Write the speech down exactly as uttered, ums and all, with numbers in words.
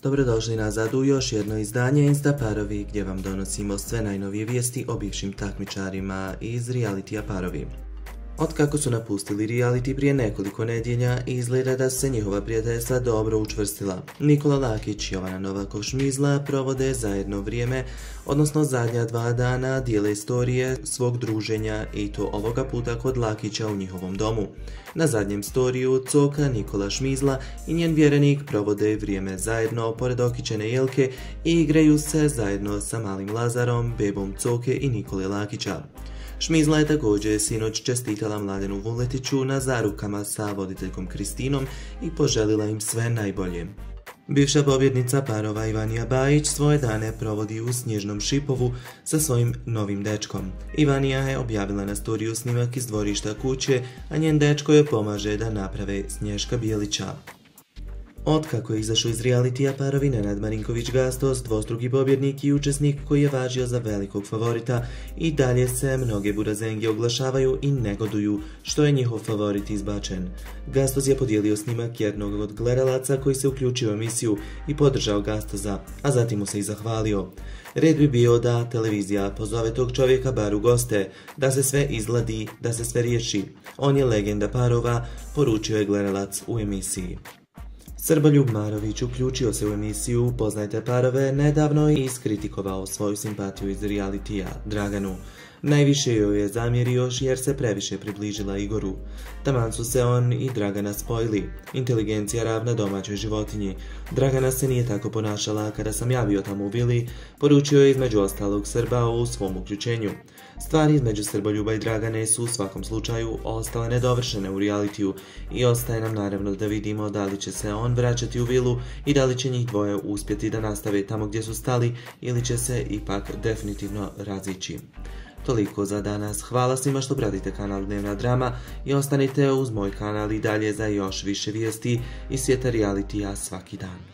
Dobrodošli nazad u još jedno izdanje Instaparovi gdje vam donosimo sve najnovije vijesti o bivšim takmičarima iz realitija Parovi. Otkako su napustili reality prije nekoliko nedjelja, izgleda da su se njihova prijateljstva dobro učvrstila. Nikola Lakić i Jovana Novakov-Šmizla provode zajedno vrijeme, odnosno zadnja dva dana dijele istorije svog druženja i to ovoga puta kod Lakića u njihovom domu. Na zadnjem storiju Coka, Nikola Šmizla i njen vjerenik provode vrijeme zajedno pored okićene jelke i igraju se zajedno sa malim Lazarom, bebom Coke i Nikole Lakića. Šmizla je također sinoć čestitala Mladenu Vuletiću na zarukama sa voditeljkom Kristinom i poželila im sve najbolje. Bivša pobjednica parova Ivanija Bajić svoje dane provodi u Snježnom Šipovu sa svojim novim dečkom. Ivanija je objavila na storiju snimak iz dvorišta kuće, a njen dečko joj pomaže da naprave Snješka Bijelića. Otkako je izašao iz realitija Parovi, Nenad Marinković-Gastos, dvostruki pobjednik i učesnik koji je važio za velikog favorita, i dalje se mnoge burazenge oglašavaju i negoduju što je njihov favorit izbačen. Gastos je podijelio snimak jednog od gledalaca koji se uključio u emisiju i podržao Gastosa, a zatim mu se i zahvalio. Red bi bio da televizija pozove tog čovjeka bar u goste, da se sve izladi, da se sve riješi. On je legenda parova, poručio je gledalac u emisiji. Srboljub Marović uključio se u emisiju Upoznajte parove nedavno i iskritikovao svoju simpatiju iz realitija Draganu. Najviše joj je zamjerio jer se previše približila Igoru. Taman su se on i Dragana spojili. Inteligencija ravna domaćoj životinji. Dragana se nije tako ponašala kada sam ja bio tamo u vili, poručio je između ostalog Srba u svom uključenju. Stvari između Srboljuba i Dragane su u svakom slučaju ostale nedovršene u realitiju i ostaje nam naravno da vidimo da li će se on vraćati u vilu i da li će njih dvoje uspjeti da nastave tamo gdje su stali ili će se ipak definitivno razići. Toliko za danas. Hvala svima što pratite kanal Dnevna Drama i ostanite uz moj kanal i dalje za još više vijesti iz svijeta realitija svaki dan.